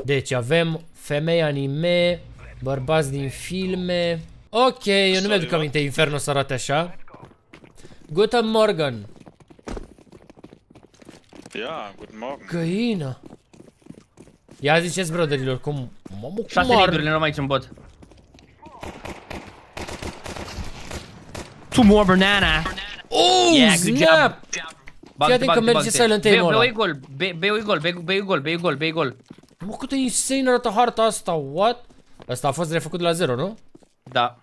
Deci avem femei anime, bărbați din filme. Ok, eu nu mi-aduc aminte Inferno să arate așa. Guten Morgen. Ja, guten Morgen. Găină. Ia ziceți, brotherilor, cum... Mamă, cum 6 lead-uri, ne luăm aici în bot. 2 more banana. Oh, Yeah, good snap! job. Fii atent că merge silent aim-ul ăla. Bei gol. Mă, cât de insane arată harta asta, what? Asta a fost refăcut de la 0, nu? Da.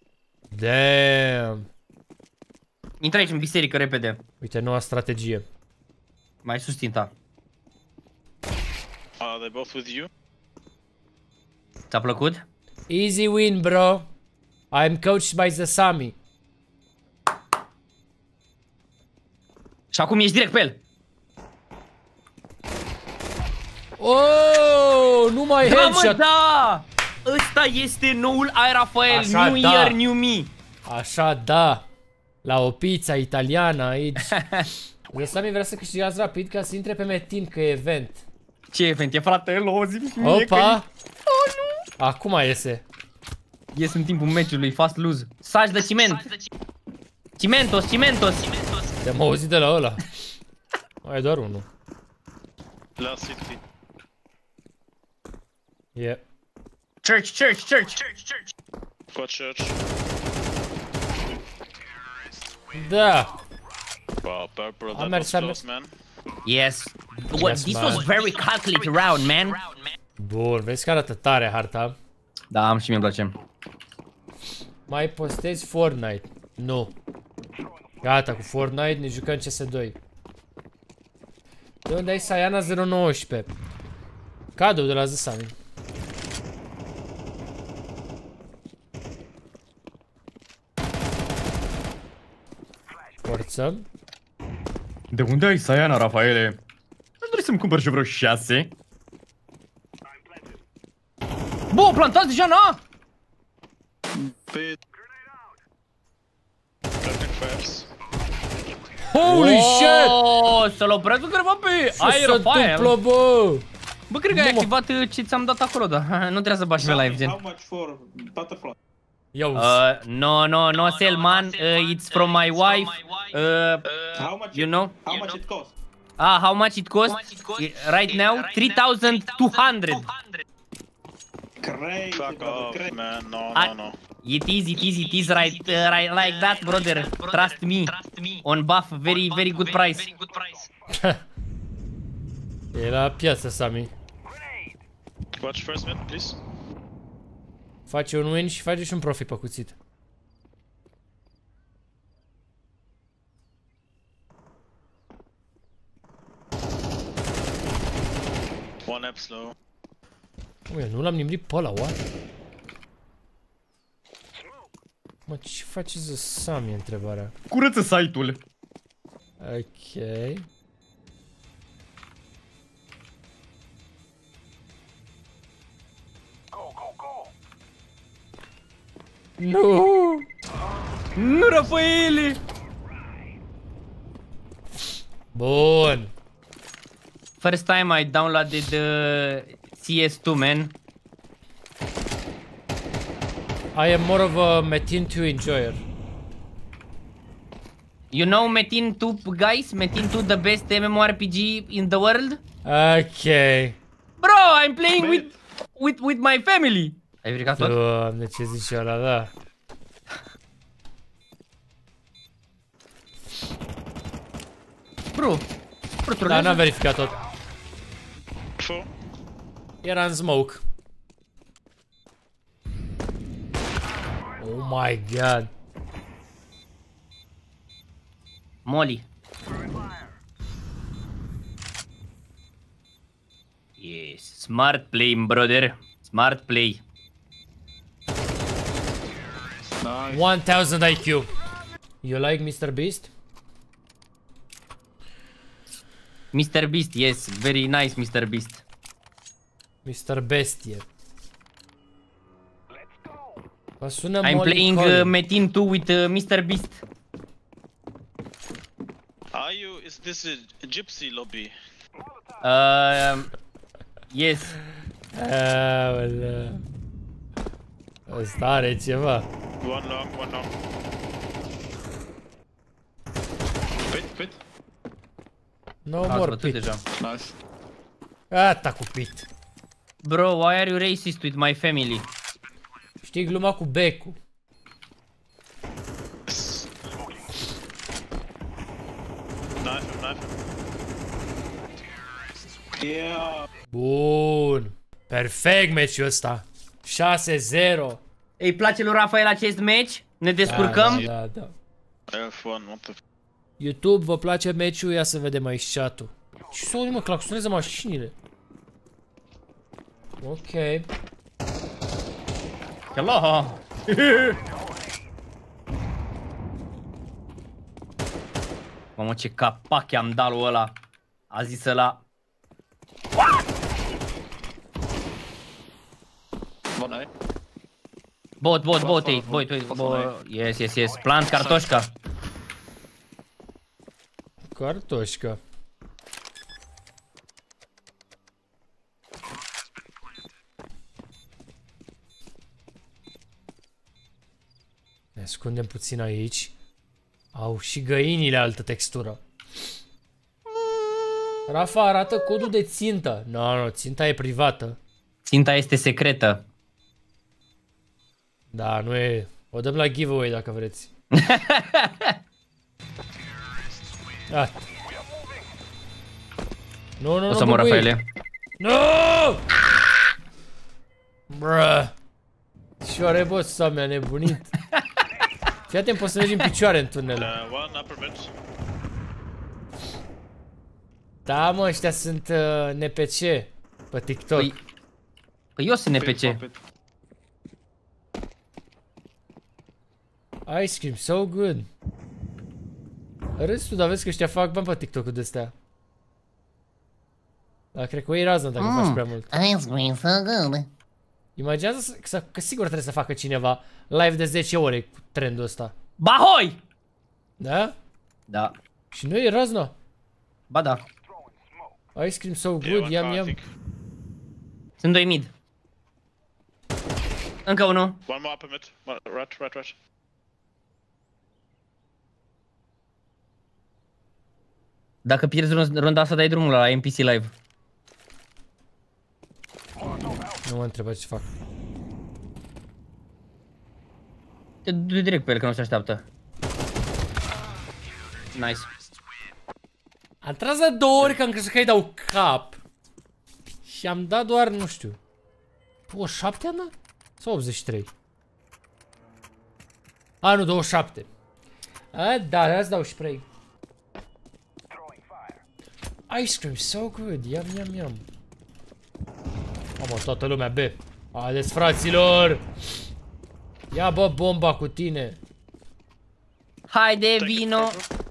Damn. Intră aici în biserică repede. Uite, noua strategie. Mai sus tinta. Are they both with you? Ți-a plăcut? Easy win, bro. I'm coached by Zasami. Și acum ești direct pe el. Oh, nu mai Da, mă, headshot. da! Ăsta este noul Rafael, Așa, New da. Year, New Me. Așa, da. La o pizza italiană aici. Zasami vrea să câștigați rapid ca să intre pe Metin, că e event. Ce event e, frate? Zi-mi și mie că Opa! Acum iese. ies în timpul meciului, fast lose. Saci de ciment. Cimentos. Te-am auzit de la ăla. Mai e doar unul. Last city. Yeah. Church. Got church. Da. Wow, Purple, that mers, was am close, man. Yes. Yes, This man. was very calculated round, man. Bun, vezi că arată tare harta. Da, am și mie îmi place. Mai postezi Fortnite. Nu. Gata cu Fortnite, ne jucăm CS2. De unde ai Sayana 019? Cadou de la Zasami. Forță. De unde ai Sayana, Rafaele? Aș dori să-mi cumpăr și vreo 6. Bă, plantați deja, na? Bit. Planting fires. Holy shit! Oh, să-l opresc câteva pe Ce se întâmplă, Aerofire. bă? Bă, cred că ai activat ce ți-am dat acolo, da. Nu trebuie să bași pe live, gen. How much for butterfly? Ia uzi. No, Selman, it's from my wife. How much? You know? How much it costs? How much it cost? Right now, 3,200. Crazy, Fuck brother, off, Ah. man. No. It is right like that, brother. Trust me. On buff, very good price. E la piață, Sami. Watch first mid, please. Face un win și face și un profit pe cuțit. One app slow. Ui, nu l-am nimerit pe ăla, oare? Mă, ce face Zasami, e întrebarea. Curăță site-ul. Ok. Nu! Nu, Rafaele! Bun! First time I downloaded CS2, man. I am more of a Metin 2 enjoyer. You know Metin 2, guys? Metin 2, the best MMORPG in the world? Ok. Bro, I'm playing with my family. Ai verificat tot? Doamne, ce zice ăla, da. Bro, Da, n-am verificat tot. Four. Era în smoke. Oh my god. Molly. Yes, smart play, brother. Smart play. Nice. 1000 IQ. You like Mr. Beast? Mr. Beast, yes, very nice Mr. Beast. Mr. Bestie. Mă sună I'm Molly playing Collins. Metin 2 with Mr. Beast. Are you? Is this a gypsy lobby? Yes. Aoleu. Ăsta are ceva. One long. Pit. No more pit. Deja. Nice. Gata cu pit. Bro, why are you racist with my family? Știi gluma cu becul? Knife. Yeah. Bun. Perfect meciul ăsta. 6-0. Îi place lui Rafael acest match? Ne descurcăm? Da. F1, what the f... YouTube, vă place meciul? Ia să vedem aici chat-ul. Ce s-o mă, claxonează mașinile. Ok. Hello. Mamă, ce capac i-am dat lui ăla. A zis ăla. One Bot, yes. Plant cartoșca. Cartoșca. Ne ascundem puțin aici. Au și găinile altă textură. Rafa, arată codul de țintă. Nu, ținta e privată. Ținta este secretă. Da, nu e... O dăm la giveaway dacă vreți. Ah. Nu, o să mă, Rafaele. Nu! Bruh. Cioare, bă, s-a mi-a nebunit. Fii atent, poți să mergi în picioare în tunel. One upper mid. Da, mă, ăștia sunt NPC pe TikTok. Păi eu sunt NPC. Ice cream, so good. Râzi tu, dar vezi că ăștia fac bani pe TikTok-ul de-astea. Dar cred că o iei razna dacă faci prea mult. Ice cream, so good. Imaginează că sigur trebuie să facă cineva live de 10 ore cu trendul ăsta. Bahoi! Da? Da. Și nu e razna. Ba da. Ice cream so good, yum. Sunt 2 mid. Încă unul. One more upper mid. Right. Dacă pierzi runda asta, dai drumul la NPC live. Nu mă întreba ce fac. Te du direct pe el, că nu se așteaptă. Nice. Am tras de 2 ori că am crezut că îi dau cap. Și am dat doar, nu știu. O 7 am dat? Sau 83? A, nu, 27. A, da, azi dau spray. Ice cream, so good, yum. Mamă, toată lumea B. Haideți, fraților! Ia, bă, bomba cu tine. Haide, vino.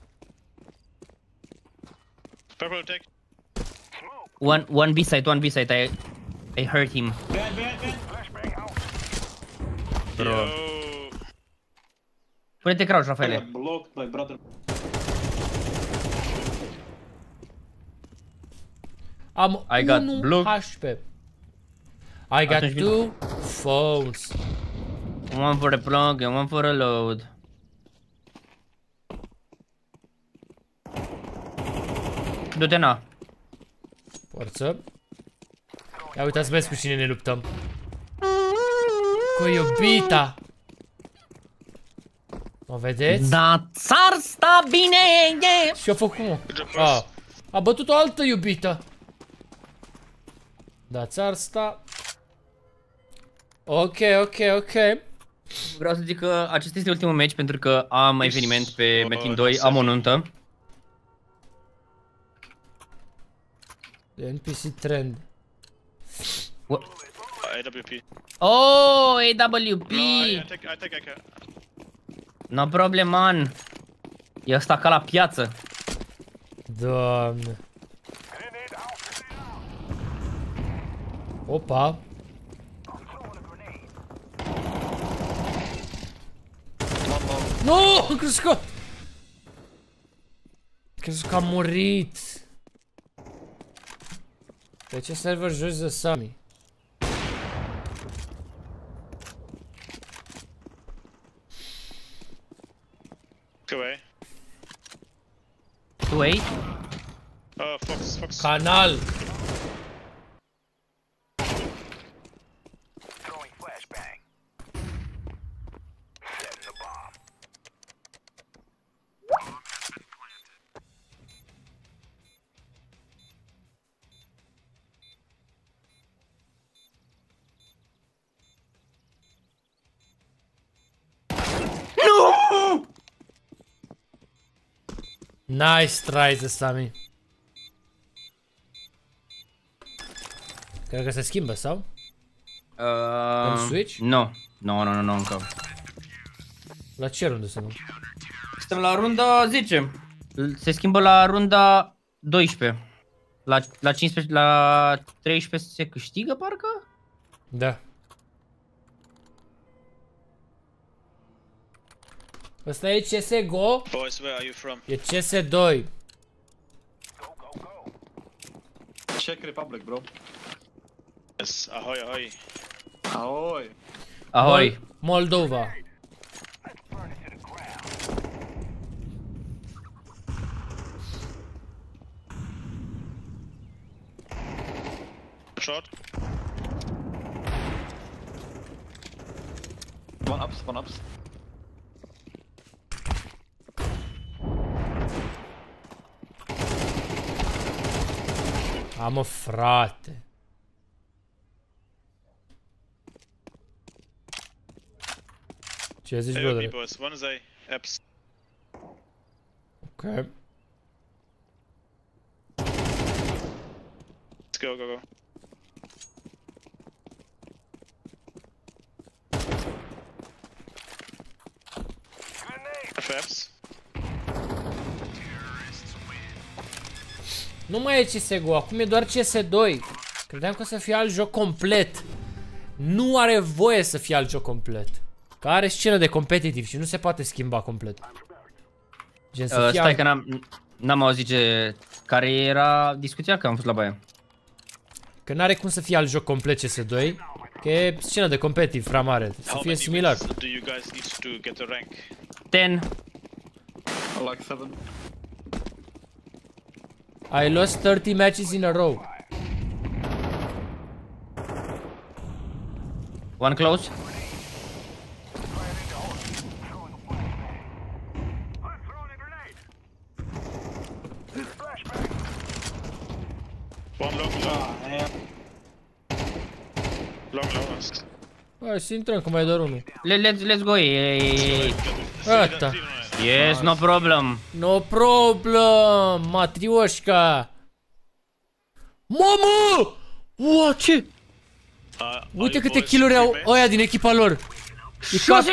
Purple take. One B-side, I hurt him. Bro. Pune-te crouch, Rafaele. Blocked by brother. Am I got 1 blue. HP. I got 2 phones. One for a plug and one for a load. Du-te, na. Forță. Ia uitați, vezi cu cine ne luptăm. Cu iubita. O vedeți? Da, țar sta bine, yeah. Și-a făcut, mă. A bătut o altă iubită. Da, țar sta. Ok. Vreau să zic că acesta este ultimul match pentru că am eveniment pe Metin 2, am o nuntă. NPC trend. AWP. Oh, AWP! I take. No problem, man. E ăsta ca la piață. Doamne. Opa. Nu, am crezut că a murit. Pe ce server joci de Sami? wait. Fox. Canal. Nice try, Sami. Cred că se schimbă, sau? În switch? Nu. Nu, încă. La ce rundă să nu? Suntem la runda 10. Se schimbă la runda 12. La 15, la 13 se câștigă, parcă? Da. Ăsta e CSGO? Boys, where are you from? E CS2. Czech Republic, bro. Yes, ahoy. Ahoy. Ahoi. Moldova. Short. One ups. Mă, frate. Ce zici, AOP, brother? boys. One is A. Apps. Ok. Let's go. Apps. Nu mai e CSGO, acum e doar CS2. Credeam că o să fie alt joc complet. Nu are voie să fie alt joc complet. Că are scenă de competitiv și nu se poate schimba complet. Gen să fie Stai că n-am auzit care era discuția, că am fost la baie. Că n-are cum să fie alt joc complet CS2. Că e scenă de competitiv prea mare. Să fie similar. Do you guys need to get a rank? 10. Like 7. I lost 30 matches in a row. One close. One long. Long. Hai să intrăm, că mai e doar unul. Let's go. Gata. Yes, no problem. No problem, matrioșca. Mamă! Ua, ce? Uite câte kill-uri au ăia din echipa lor. 6.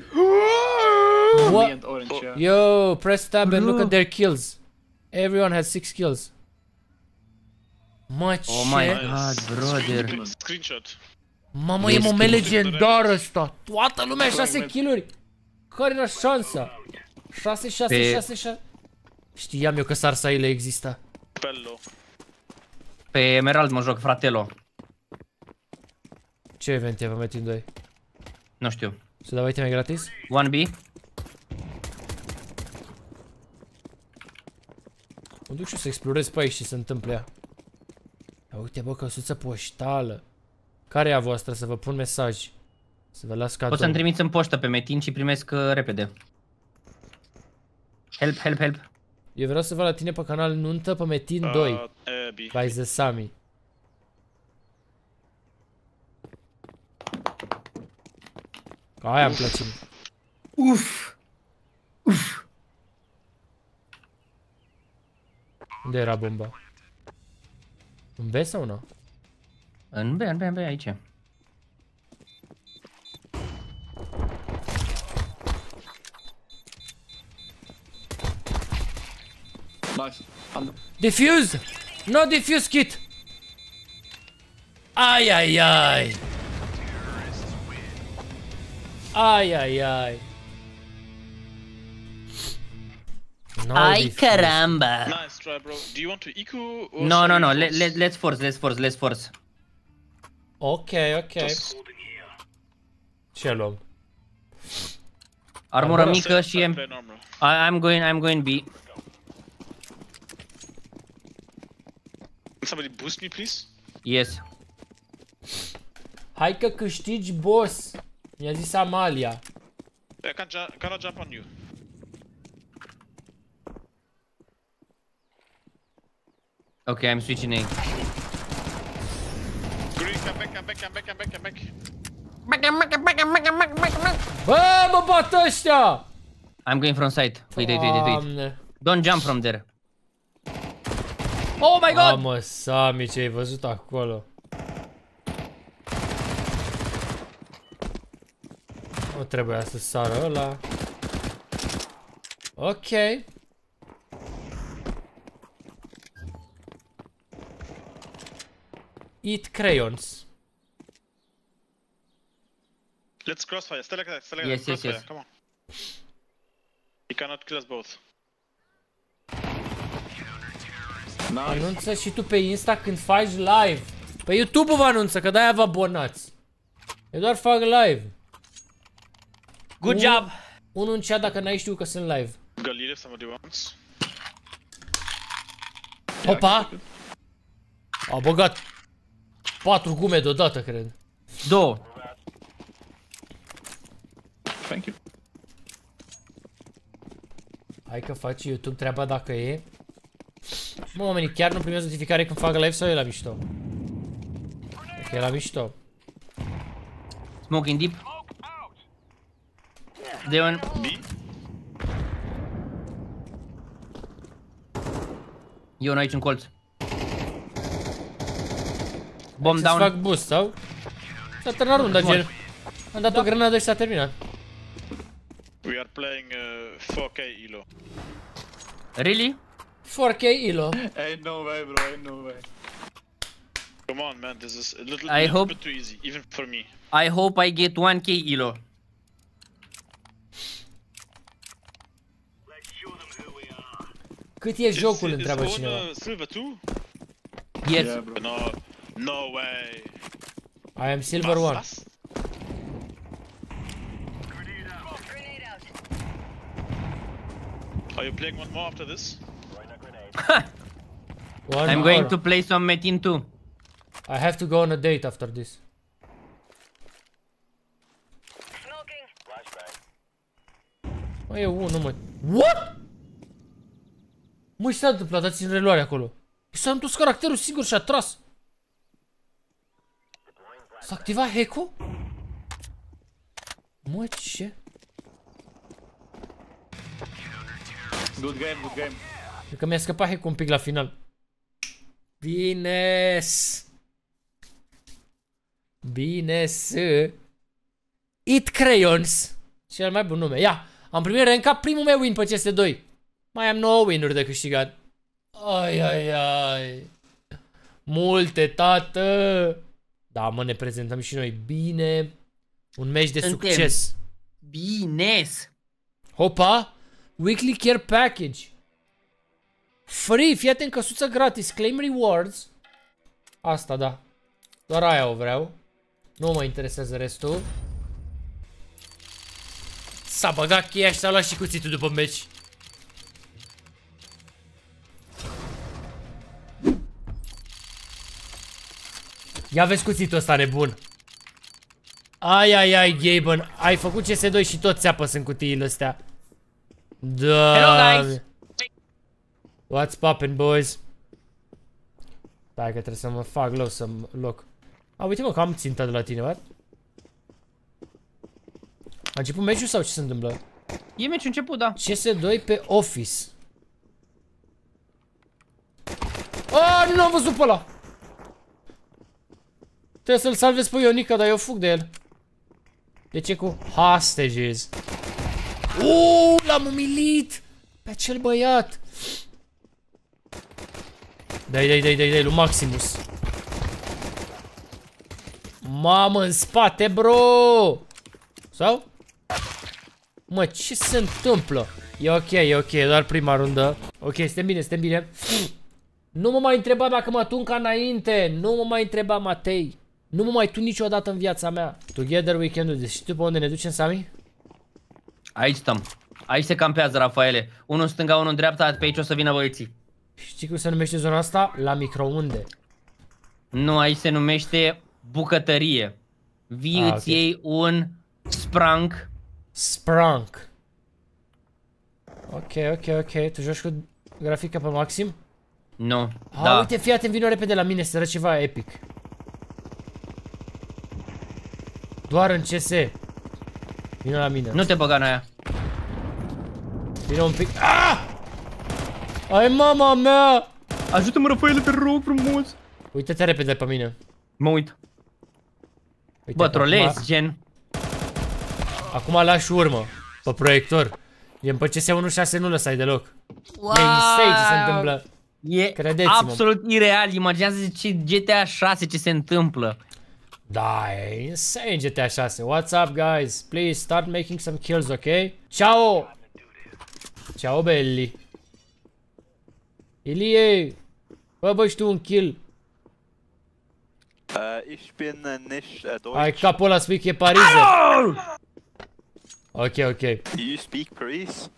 What? Me and orange, yeah. Yo, press tab and look at their kills. Everyone has 6 kills. Mă, ce? Oh my god, brother. Screenshot. Mamă, e moment legendar ăsta. Toată lumea 6 kill-uri. Care era șansa? 6. Știam eu că Sarsaile exista. Bello. Pe Emerald mă joc, fratelo. Ce event e pe Metin 2? Nu știu. Să dau iteme gratis? 1B. Mă duc și eu să explorez pe aici și se întâmplă ea. Ia uite, bă, căsuță poștală. Care e a voastră? Să vă pun mesaj. Să vă las cadou. Poți să-mi trimiți în poștă pe Metin și primesc repede. Help. Eu vreau să văd la tine pe canal nuntă pe Metin 2. B. By the Sami. Ca aia îmi place. Uf. Unde era bomba? În B sau nu? În B, aici. Nice. Defuse! No defuse kit! Ai. No Ai defuse. caramba! Nice try, bro. Do you want to eco or No. shall we force? Let's force. Ok. Ce luăm? Armură Armură. mică și Play normal. I'm going B. Somebody boost me, please. Yes. Hai că câștigi, boss. Mi-a zis Amalia. I cannot jump on you. Okay, I'm switching A. Green, come back. Bă, mă bat ăștia! I'm going from side. Wait. Doamne. Don't jump from there. Oh my god! Mamă, Sami, ce ai văzut acolo? Nu trebuia să sară ăla. Ok. Eat crayons. Let's crossfire. Stay like that. Yes. Crossfire. Come on. He cannot kill us both. Nice. Anunță și tu pe Insta când faci live. Pe YouTube vă anunță, că de-aia vă abonați. Eu doar fac live. Good job! Unul în chat dacă n-ai știut că sunt live. Go lead if somebody wants. Opa! A băgat 4 gume deodată, cred. 2. Thank you. Hai că faci YouTube treaba dacă e. Mă, oamenii chiar nu primesc notificare când fac live sau e la mișto? Ok, e la mișto. Smoking deep. Deon. B. Ion aici în colț. Bomb Să-ți down. fac boost, sau? S-a terminat runda, gen. Am dat o grenadă și s-a terminat. We are playing 4K elo. Really? 4K elo. Ain't no way, bro. Ain't no way. Come on, man. This is a little hope- bit too easy, even for me. I hope I get 1k elo. Cât e jocul, Is întreabă Owen, cineva. Silver 2? Yes. Yeah, bro. No way. I am silver 1. Are you playing one more after this? One I'm going more. to play some Metin 2. I have to go on a date after this. Mă, e unul, mă. What? Mă, ce s-a întâmplat? Dați în reluare acolo. I s-a întors caracterul singur și a tras. S-a activat hack-ul? Mă, ce? Good game, good game. Cred că mi-a scăpat hack-ul un pic la final. Bine-s. Bine-s. Eat Crayons. Cel mai bun nume. Ia, am primit rank up, primul meu win pe CS2. Mai am 9 win-uri de câștigat. Ai. Multe, tată. Da, mă, ne prezentăm și noi bine. Un meci de Suntem. succes. Bines. Hopa. Weekly Care Package. Free, fii atent, căsuță gratis. Claim rewards. Asta, da. Doar aia o vreau. Nu mă interesează restul. S-a băgat cheia și s-a luat și cuțitul după meci. Ia vezi cuțitul ăsta nebun. Ai, Gaben. Ai făcut CS2 și tot țeapă sunt cutiile astea. Da. Hello, guys. What's poppin', boys? Stai că trebuie să mă fac loc. A, uite mă că am ținta de la tine, what? A început meciul sau ce se întâmplă? E meciul început, da. CS2 pe Office. Oh, nu l-am văzut pe ăla. Trebuie să-l salvez pe Ionica, dar eu fug de el. De ce cu hostages? L-am umilit pe acel băiat. Dai, lui Maximus. Mamă, în spate, bro! Sau? Mă, ce se întâmplă? E ok, e doar prima rundă. Ok, suntem bine. Nu mă mai întreba dacă mă tun ca înainte. Nu mă mai întreba, Matei. Nu mă mai tun niciodată în viața mea. Together we can do this. Și tu pe unde ne ducem, Sami? Aici stăm. Aici se campează, Rafaele. Unul în stânga, unul în dreapta, pe aici o să vină băieții. Știi cum se numește zona asta? La microunde. Nu, aici se numește bucătărie. Vii, îți ok. iei un sprunk. Sprunk. Ok. Tu joci cu grafica pe maxim? Nu, Da. Uite, fii atent, vino repede la mine să arăt ceva epic. Doar în CS. Vino la mine. Nu te băga în aia. Vino un pic. Ah! Ai mama mea! Ajută-mă, Rafaele, te rog frumos. Uite-te repede pe mine. Mă uit. Uite, Bă, trolezi, gen. Acum lași urmă pe proiector. E pe CS1.6 nu lăsai deloc. Wow. E insane ce se întâmplă. E Credeți-mă. absolut ireal. Imaginează ce GTA 6 ce se întâmplă. Da, e insane GTA 6. What's up, guys? Please start making some kills, ok? Ciao! Ciao, belli. Ilie! Bă, și tu un kill. Ich bin nicht Ai Deutsch. capul ăla, spui că e parizer. Ok. You speak Paris?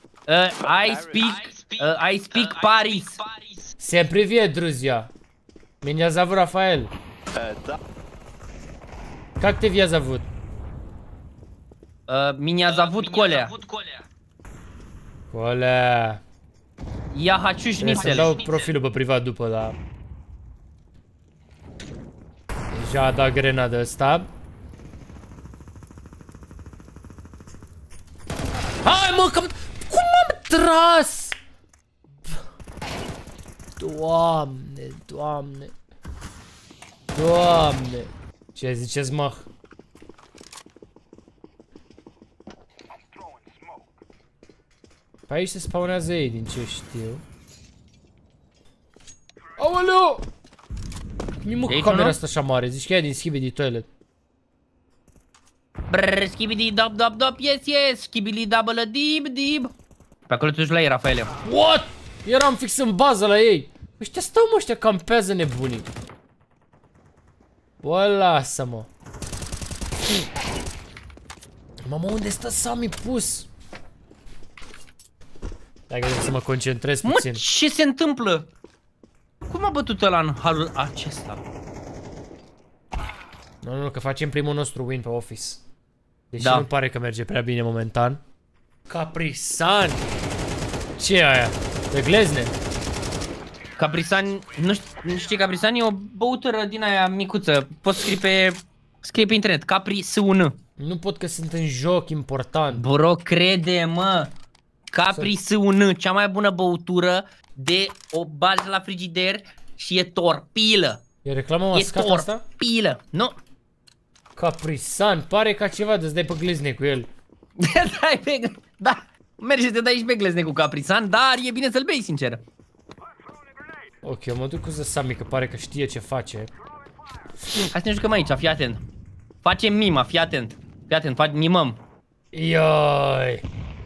I speak Paris. Всем привет, друзья. Меня зовут Рафаэль. Da. Как тебя зовут? Меня zavut Коля. Коля. Я хочу Trebuie să șnițel. dau profilul pe privat după, da. Deja a dat grenadă ăsta. Hai mă, că... Cum m-am tras? Doamne. Ce ziceți, mă? Pe aici se spawnează ei, din ce știu. Aoleu! Nu mă cu camera asta așa mare, zici că e din Skibidi Toilet. Brrr, skibidi dop dop dop, yes, skibidi double dib. Pe acolo te duci la ei, Rafaele. What? Eram fix în bază la ei. Ăștia stau, mă, ăștia campează nebunii. Bă, lasă-mă. Mamă, unde stă Sami pus? Dacă trebuie să mă concentrez Mă, puțin. ce se întâmplă? Cum a bătut ăla în halul acesta? Nu, că facem primul nostru win pe Office. Deși Da. nu pare că merge prea bine momentan. Caprisan! Ce e aia? De glezne? Caprisan, nu știu ce Caprisan e o băutură din aia micuță. Poți scrie pe internet, Capri S1. Nu pot că sunt în joc important. Bro, crede-mă. Capri S1, cea mai bună băutură de o bază la frigider și e torpilă. E reclamă E mascată asta? torpilă. Nu. Caprisan, pare ca ceva de-ți dai pe glezne cu el. Da, mergi să te dai și pe glezne cu Caprisan, dar e bine să-l bei, sincer. Ok, eu mă duc cu Sami, că pare că știe ce face. Hai să ne jucăm aici, fii atent. Facem mima, fii atent. Fii atent, mimăm. Ioi!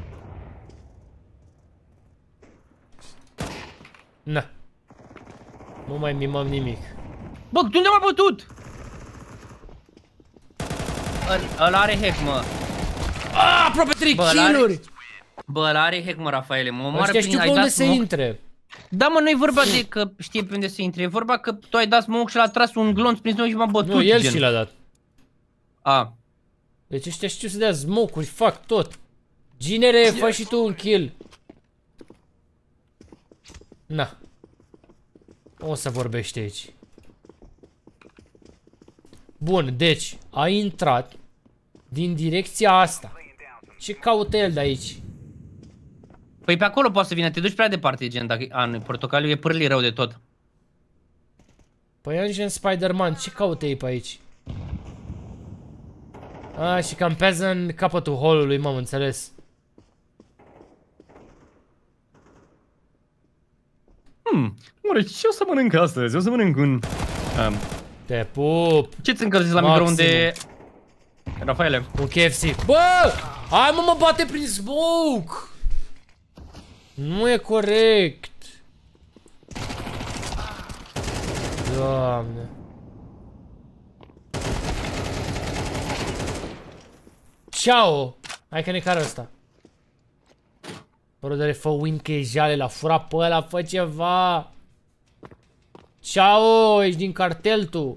Na. Nu mai mimăm nimic. Bă, unde m-a bătut? Ăla are hack, mă. Ah, aproape 3 kill-uri! Bă, ăla are hack, mă, Rafaele. Mă omoară Ăștia prin... știu pe ai unde dat se smoke. intre. Da, mă, nu-i vorba de că știe pe unde se intre. E vorba că tu ai dat smoke și l-a tras un glonț prin noi și m-a bătut. Nu, el gen. și l-a dat. A. Deci ăștia știu să dea smoke-uri, fac tot. Ginere, fă și tu un kill. Na. O să vorbește aici. Bun, deci, a intrat din direcția asta. Ce caută el de aici? Păi pe acolo poate să vină, te duci prea departe, gen, dacă... A, nu, portocaliu e pârli rău de tot. Păi e gen Spider-Man, ce caută ei pe aici? A, și campează în capătul hallului, m-am înțeles. Oare ce o să mănânc astăzi? O să mănânc un... Te pup. Ce-ți încălziți la Maximum. microunde? Rafaele. Un KFC. Bă! Hai mă bate prin smoke! Nu e corect. Doamne. Ciao! Hai că ne cară ăsta. Brodere, fă win că e jale, l-a furat pe ăla, fă ceva! Ciao, ești din cartel tu.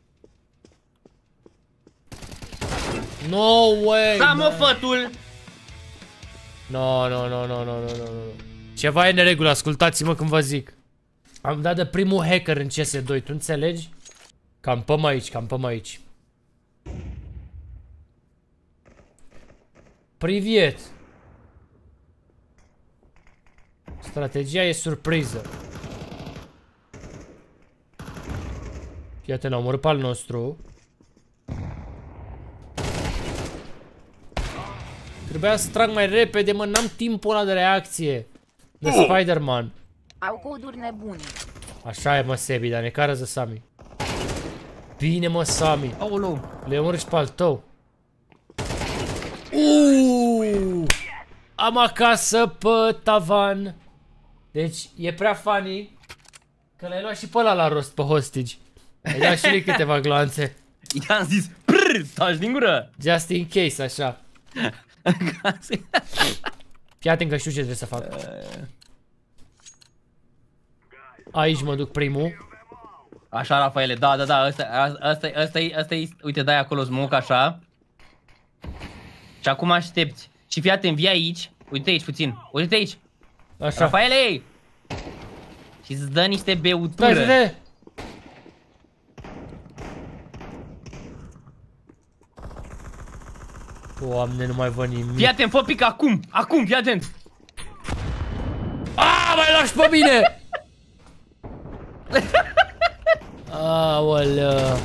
No way. Da, mă, fătul! No. Ceva e în neregulă, ascultați-mă când vă zic. Am dat de primul hacker în CS2, tu înțelegi? Campăm aici. Privet. Strategia e surpriză. Fii atent, am omorât pe al nostru. Trebuia să trag mai repede, mă, n-am timpul ăla de reacție. De Spider-Man. Au coduri nebune. Așa e, mă, Sebi, dar ne cară Sami. Bine, mă, Sami. Aoleu. Le omori și pe al tău. Am acasă pe tavan. Deci, e prea funny că l-ai luat și pe ăla la rost, pe hostage. Ai dat și lui câteva gloanțe. I-am zis, prrr, taci din gură. Just in case, așa. Fii atent că știu ce trebuie să fac. Aici mă duc primul. Așa, Rafaele, da, asta e, uite, dai acolo smoke, așa. Și acum aștepți. Și fii atent, vii aici, uite aici puțin, uite aici. Așa. Rafaele! Și îți dă niște beutură. Da. Doamne, nu mai văd nimic. Fii atent, fă pic acum, fii atent. Aaaa, mai lași pe mine! Aoleu.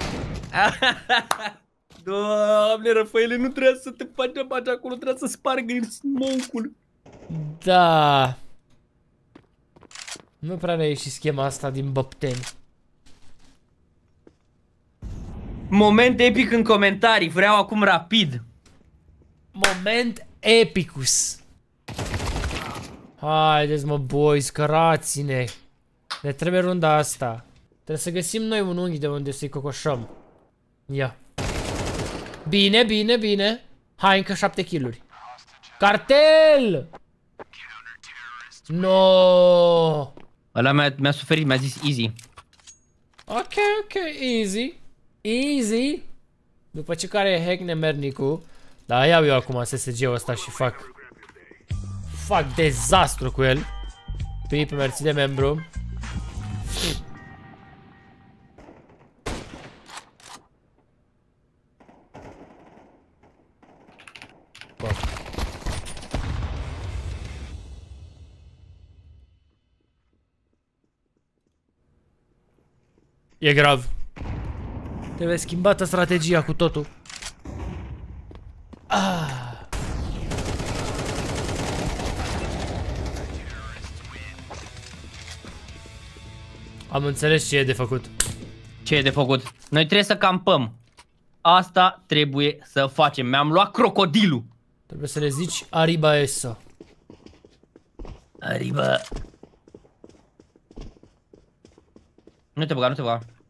Doamne, Rafaele, nu trebuia să te faci acolo, trebuia să spargă smoke-ul. Da. Nu prea ne ieși schema asta din băpteni. Moment epic în comentarii, vreau acum rapid. Moment epicus. Haideți, mă, boys, cărați-ne. Ne trebuie runda asta. Trebuie să găsim noi un unghi de unde să-i cocoșăm. Ia. Bine. Hai, încă 7 kill-uri. Cartel! No. Ăla mi-a suferit, mi-a zis easy. Ok, easy. După ce care e hack nemernicul. Da, iau eu acum SSG-ul ăsta și fac dezastru cu el. Pe mersi de membru. E grav. Trebuie schimbată strategia cu totul. Am înțeles ce e de făcut. Ce e de făcut? Noi trebuie să campăm. Asta trebuie să facem. Mi-am luat crocodilul. Trebuie să le zici Arriba essa. Arriba. Nu te băga,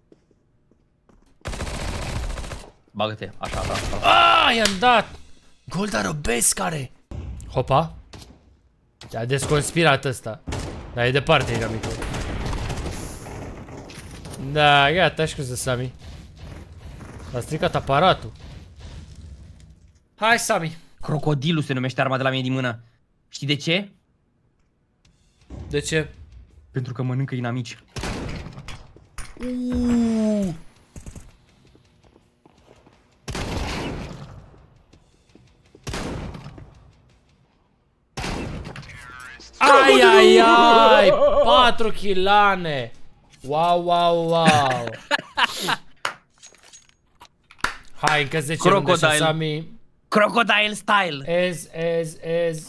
Bagă-te, așa. I-am dat! Golda Robesc are! Hopa! Te-a desconspirat ăsta. Dar e departe, inamicul. Da, gata, scuze, Sami. A stricat aparatul. Hai, Sami. Crocodilul se numește arma de la mine din mână. Știi de ce? De ce? Pentru că mănâncă inamici. Ai, 4 kilane. Wow. Hai, încă 10 runde și Sami. Crocodile style. Ez.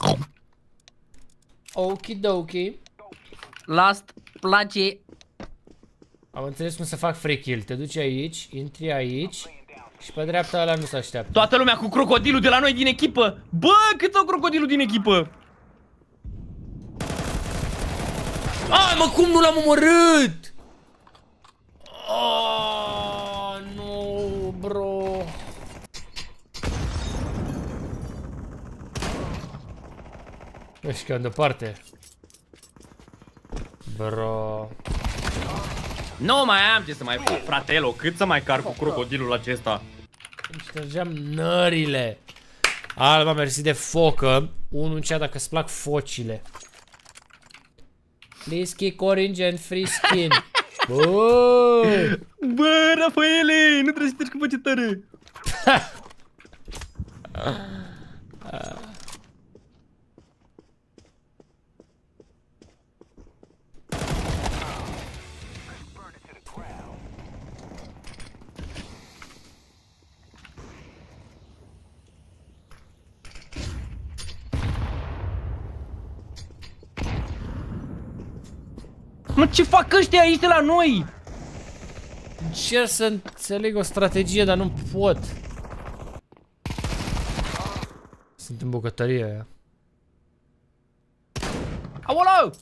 Okidoki. Last place. Am înțeles cum să fac free kill. Te duci aici, intri aici și pe dreapta ăla nu se așteaptă. Toată lumea cu crocodilul de la noi din echipă. Bă, cât o crocodilul din echipă. Ai, mă, cum nu l-am omorât? Nu, bro. Ești cam departe. Bro. Nu mai am ce să mai fac, fratelo, cât să mai car cu crocodilul acesta? Îmi ștergeam nările. Alba, mersi de focă. Unul în cea dacă îți plac focile. Please kick orange and free skin. Bă, Rafaele, nu trebuie să treci cu voce tare. Mă, ce fac ăștia aici de la noi? încerc să înțeleg o strategie, dar nu pot. Sunt în bucătărie aia. Aoleu!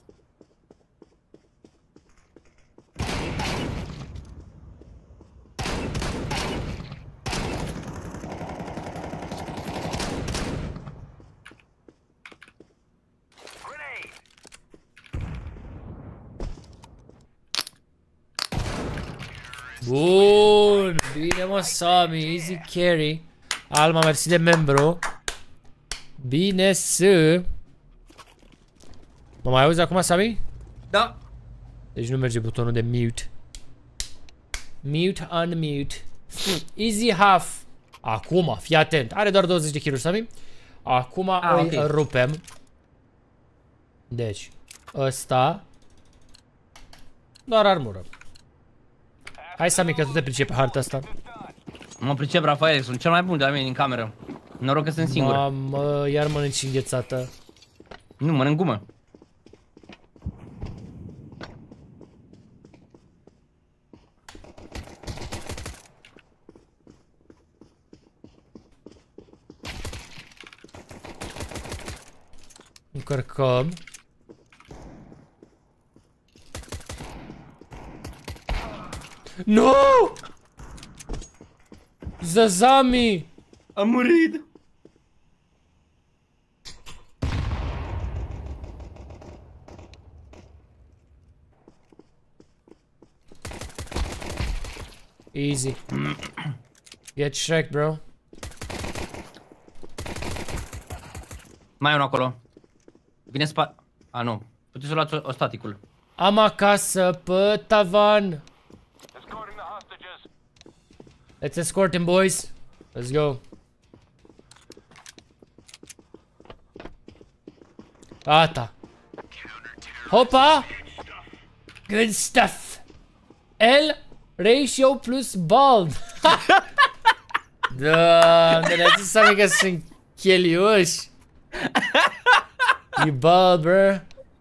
Bun, bine mă, Sami, easy carry. Alma, mersi de membru. Bine să. Mă mai auzi acum, Sami? Da. Deci nu merge butonul de mute. Mute, unmute. Easy half. Acum, fii atent. Are doar 20 de kill-uri, Sami. Acum îi rupem. Deci, ăsta. Doar armură. Hai, Sami, că tu te pricepi pe harta asta. Mă pricep, Rafael, sunt cel mai bun de la mine din cameră. Noroc că sunt singur. Mamă, iar mănânci înghețată. Nu, mănânc gumă. Încărcăm. Nu! Zazami! Am murit! Easy. Get Shrek, bro. Mai e unul acolo. Vine spate. A, nu. Puteți să luați staticul. Am acasă pe tavan. Let's escort him, boys. Let's go. Gata. Hopa! Good stuff. L ratio plus bald. Doamne, ne-a zis Sami că sunt chelioși. You bald, bro.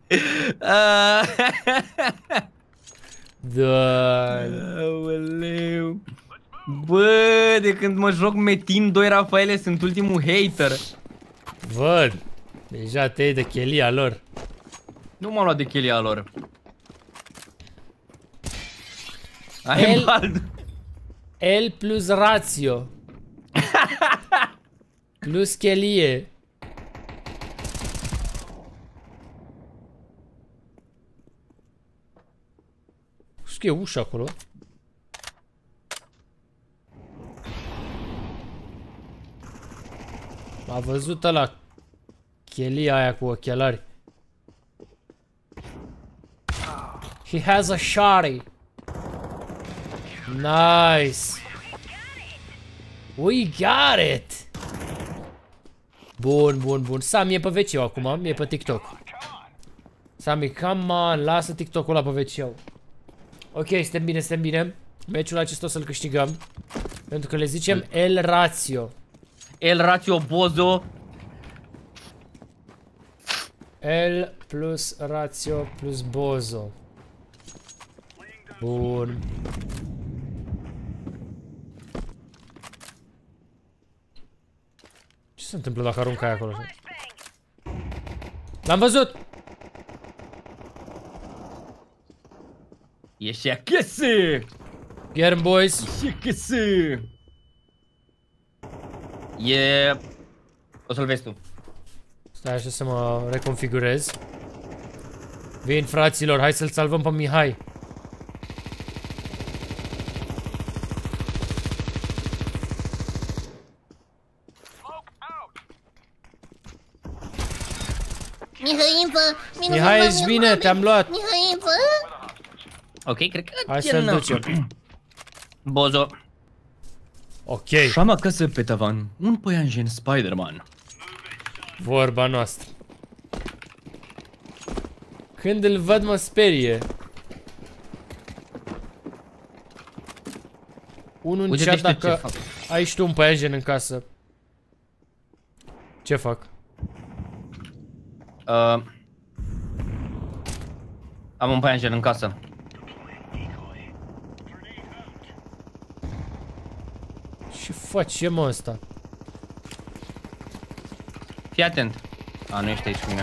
Doamne. Aoleu. Bă, de când mă joc Metin 2, Rafaele, sunt ultimul hater. Văd. Deja te iei de chelia lor. Nu m-am luat de chelia lor. Ai bald. L plus ratio. Plus chelie. Știu că e ușa acolo. M-a văzut ăla chelia aia cu ochelari. He has a shotty. Nice. We got it. Bun, bun, bun. Sami e pe WC acum, e pe TikTok. Sami, come on, lasă TikTok-ul ăla pe WC. Ok, suntem bine, suntem bine. Meciul acesta o să-l câștigăm. Pentru că le zicem El Ratio. El Ratio Bozo. L plus Ratio plus Bozo. Bun. Ce se întâmplă dacă arunc aia acolo? L-am văzut! Ești acasă! Get him, boys! Ești acasă! E... O să-l vezi tu. Stai așa să mă reconfigurez. Vin, fraților, hai să-l salvăm pe Mihai. Mihai, ești bine? Te-am luat. Ok, cred că Hai să-l ducem. Bozo. Ok, Șam acasă pe tavan, un păianjen Spider-Man. vorba noastră. Când îl văd mă sperie. Unul în Uite, chat deci tu ce dacă fac? ai și tu un păianjen în casă. Ce fac? Am un păianjen în casă. Ce face mă ăsta? Fii atent. A, nu ești aici cu mine.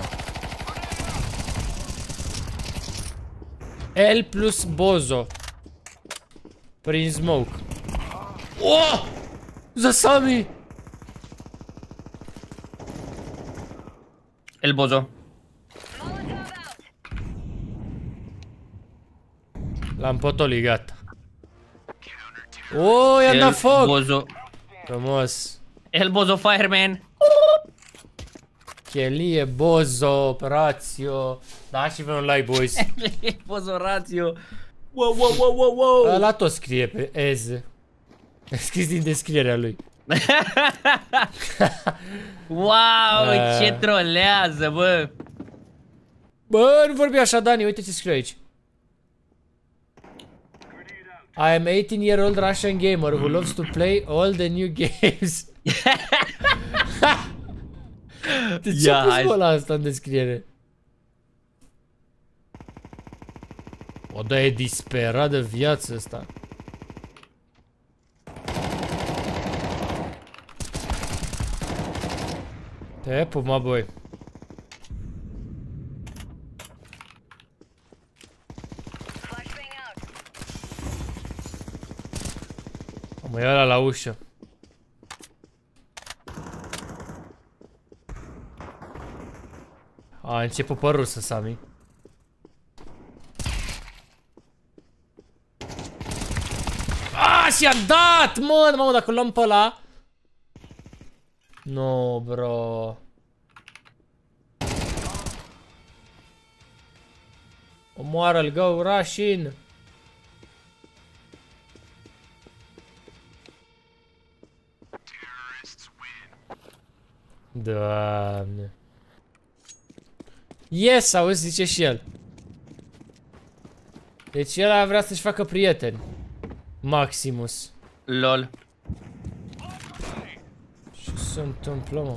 L plus Bozo. Prin smoke. Oh! Zasami! El Bozo. L-am potolit, gata. Oh, i-a dat foc! Bozo. Frumos. El Bozo Fireman. Chelie, Bozo, operațio. Da, și vrem un like, boys. Bozo Ratio. Wow, wow, wow, wow, wow. Ăla tot scrie pe Ez. Scris din descrierea lui. Wow, ce trolează, bă. Bă, nu vorbi așa, Dani, uite ce scrie aici. I am 18-year-old Russian gamer who loves to play all the new games. De ce Ia, pus hai. bă la asta în descriere? O, da, e disperat de viață ăsta. Te puma, boi. Mă ia ăla la ușă. A început părul să Sami. A, și-a dat, mă, mamă, dacă luăm pe ăla. No, bro. Omoară-l, go, rush in. Doamne. Yes, auzi, zice și el. Deci el vrea să-și facă prieteni. Maximus. LOL. Ce se întâmplă, mă?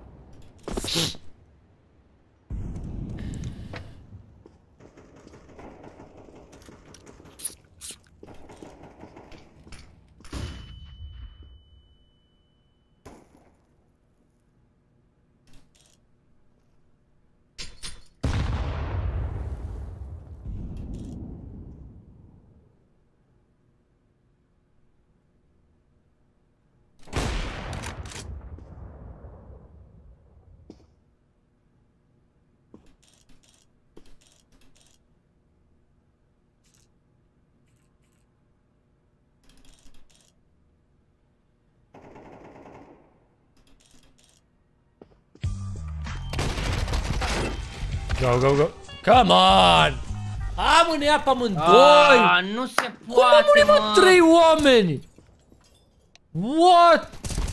Go, go, go. Come on! Am în apă amândoi! Nu se Cum poate, am mă! 3 oameni? What?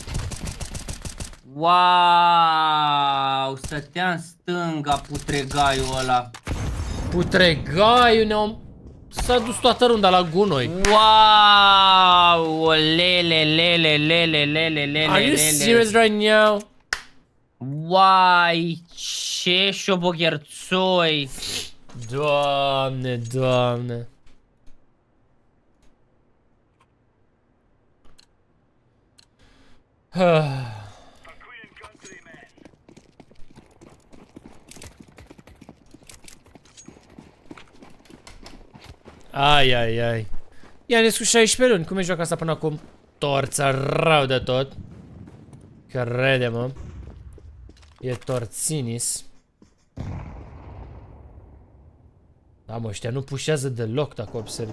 Wow! Stătea în stânga putregaiul ăla. Putregaiul ne-am... S-a dus toată runda la gunoi. Wow! Lele. Are you serious right now? Uai, ce șobocherțoi! Doamne, doamne. Ai, ai, ai. Ianescu 16 luni, cum e joaca asta până acum? Torța rău de tot. Crede-mă. E torținis. Da, mă, ăștia nu pușează deloc, dacă observi.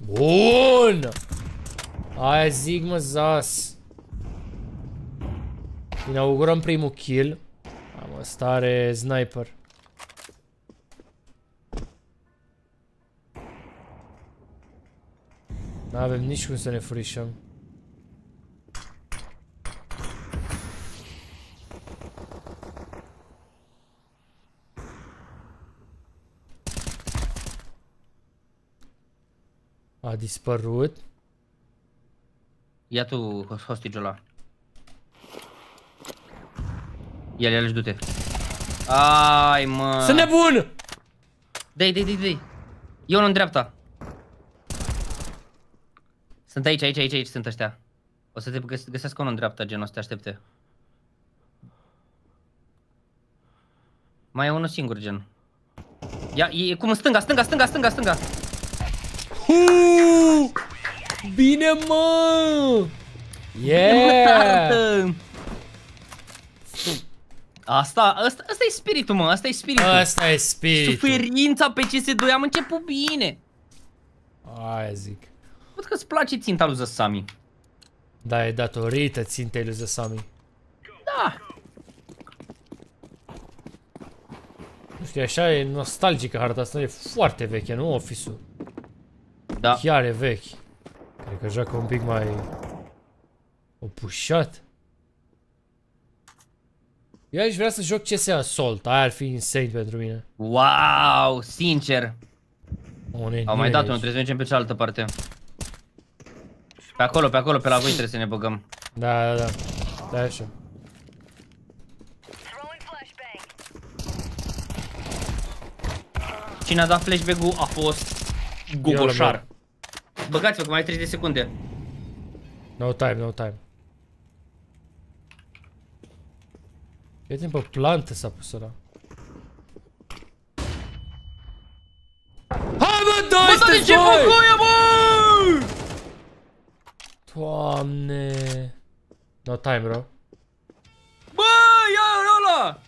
Bun! Aia zic, mă, zas. Inaugurăm primul kill. Am ăsta are sniper. N-avem nici cum să ne furișăm. A dispărut. Ia tu hostage-ul ăla. Ia-le, și du-te. Ai, mă. Sunt nebun! Dă-i. E unul în dreapta. Sunt aici sunt ăștia. O să te găsească unul în dreapta, genul ăsta, aștepte. Mai e unul singur, gen. Ia, e cum în stânga. Bine, mă! Yeah! Asta e spiritul, mă, asta e spiritul. Asta e spiritul. Suferința pe CS2, am început bine. Aia zic. Văd că îți place ținta lui Zăsami. Da, e datorită țintei lui Zăsami. Da. Nu știu, așa e nostalgică harta asta, e foarte veche, nu Office-ul? Da. Chiar e vechi. Cred că joacă un pic mai opușat. Eu aș vrea să joc CS Assault, aia ar fi insane pentru mine. Wow, sincer. Au mai dat unul, aici. trebuie să mergem pe cealaltă parte. Pe acolo, pe la voi trebuie să ne băgăm. Da. Da, așa. Cine a dat flashback-ul a fost Gogoșar. Băgați-vă că mai ai 30 de secunde. No time. E timp pe plantă s-a pus ăla. Hai, mă, dai, Bă, ce făcuie, bă! Doamne. No time, bro. Bă, ia ăla!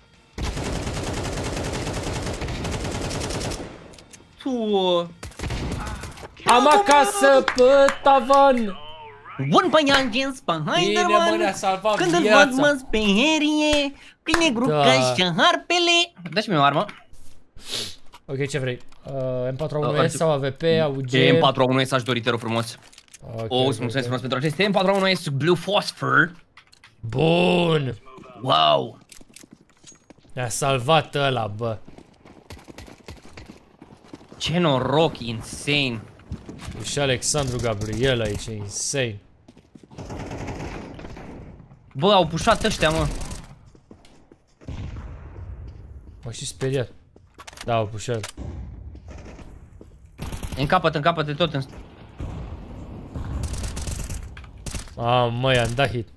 Tu... Am acasă pe tavan. Un băiat gen Bine, mă, ne-a salvat când îl viața. văd mă sperie, că negru Da. ca și harpele. Dă-și mie o armă. Ok, ce vrei? M4A1S sau AVP, AUG? Ce M4A1S aș dori, te rog frumos. Okay, Îți mulțumesc frumos pentru aceste M4A1S Blue Phosphor. Bun! Wow! Ne-a salvat ăla, bă. Ce noroc, insane. E și Alexandru Gabriel aici, e insane. Bă, au pușat ăștia, mă. M-a și speriat. Da, au pușat. Încapă-te tot în... Măi, am dat hit.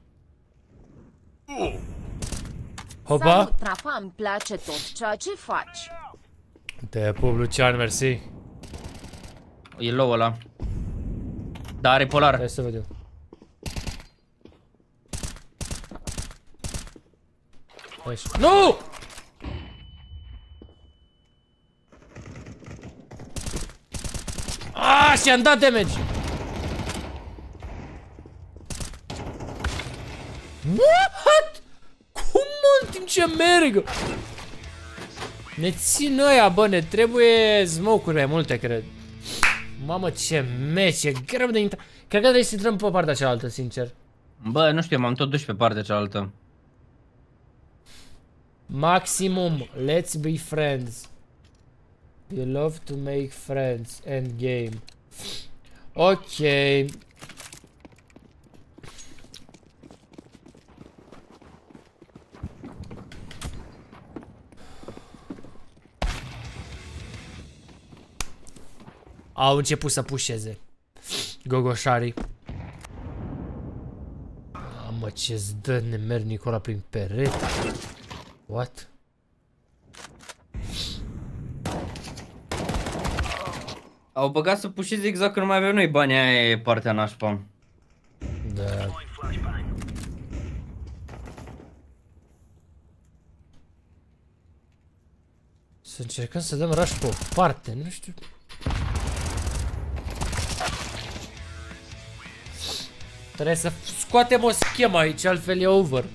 Hopa! Salut, Trafa, îmi place tot ceea ce faci. Te pup, Lucian, mersi. E low ăla. Da, are polar. Hai să văd eu. Aici. Nu! Și-am dat damage! What? Cum, mă, în timp ce merg? Ne țin ăia, bă, ne trebuie smoke-uri mai multe, cred. Mamă, ce meci, e greu de intra. Cred că trebuie să intrăm pe partea cealaltă, sincer. Bă, nu știu, m-am tot dus pe partea cealaltă. Maximum, let's be friends. We love to make friends. End game. Ok. Au început să pușeze gogoșarii. Mamă, ce-ți dă nemernicul ăla prin perete. What? Au băgat să pușeze exact când nu mai avem noi bani, aia e partea nașpa. Da. Să încercăm să dăm rush pe o parte, nu știu. Trebuie să scoatem o schemă aici, altfel e over.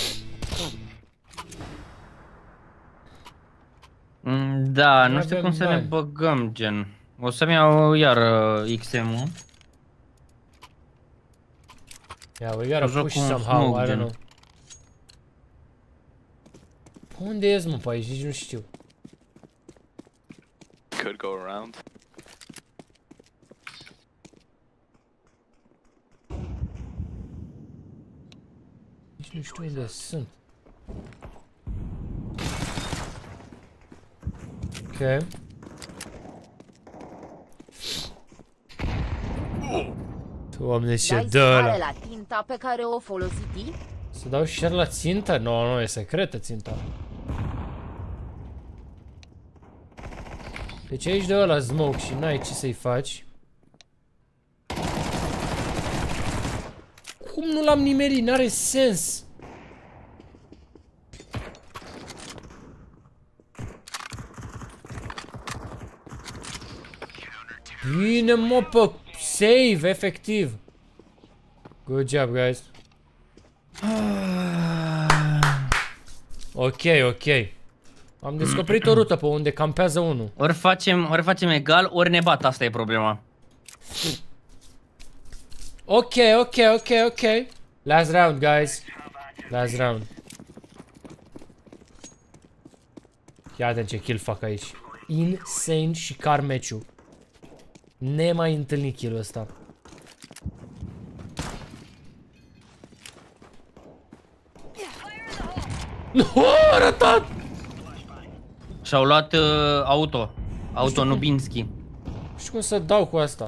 Da, nu Nu știu avem cum să ne bani. băgăm, gen. O să-mi iau iar XM-ul. Yeah, we gotta Joc push cu un somehow, smoke, I don't gen. know. Unde ești, mă, pe aici? Nici nu știu. Could go around. Nici nu știu unde sunt. Ok. Doamne, ce Dai dă stare ăla. la tinta pe care o folositi? Să dau share la țintă? Nu, e secretă ținta. Deci aici de ăla smoke și n-ai ce să-i faci. Cum nu l-am nimerit? N-are sens. Bine, mă, pe save, efectiv. Good job, guys. Ok. Am descoperit o rută pe unde campează unul. Ori facem egal, ori ne bat, asta e problema. Ok. Last round, guys. Last round. Iată ce kill fac aici. Insane și car meciul. Nemai întâlnit kill-ul ăsta. Nu, arătat! Și-au luat auto Nubinski. Nu știu cum să dau cu asta.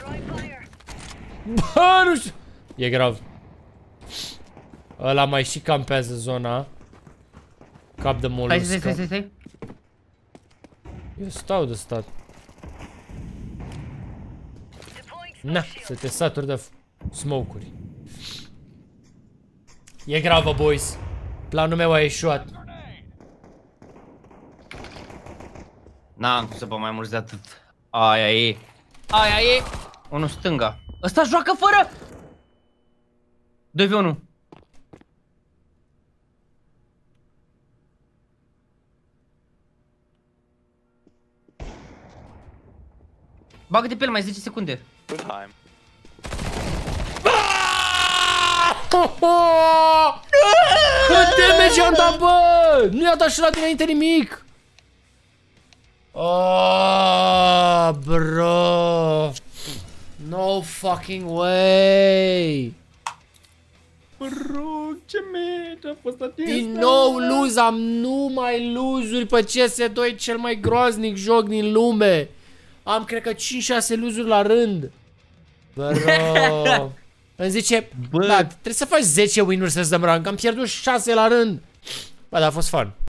Bă, nu știu. E grav. Ăla mai și campează zona. Cap de moluscă. Stai. Eu stau de stat. Na, să te saturi de smoke-uri. E gravă, boys. Planul meu a ieșuat. N-am cum să bă mai mulți de atât. Aia e. Unul stânga. Ăsta joacă fără. 2v1. Bagă-te pe el, mai 10 secunde. Good time. Cât damage am dat, bă! Nu i-a dat și la dinainte nimic! Oh, bro! No fucking way! Bro, ce meci a fost atins. Din nou lose, am numai lose-uri pe CS2, cel mai groaznic joc din lume! Am, cred că 5-6 lose-uri la rând! Bro! Îmi zice, Bă. da, trebuie să faci 10 win-uri să-ți dăm rank, am pierdut 6 la rând! Bă, dar a fost fun.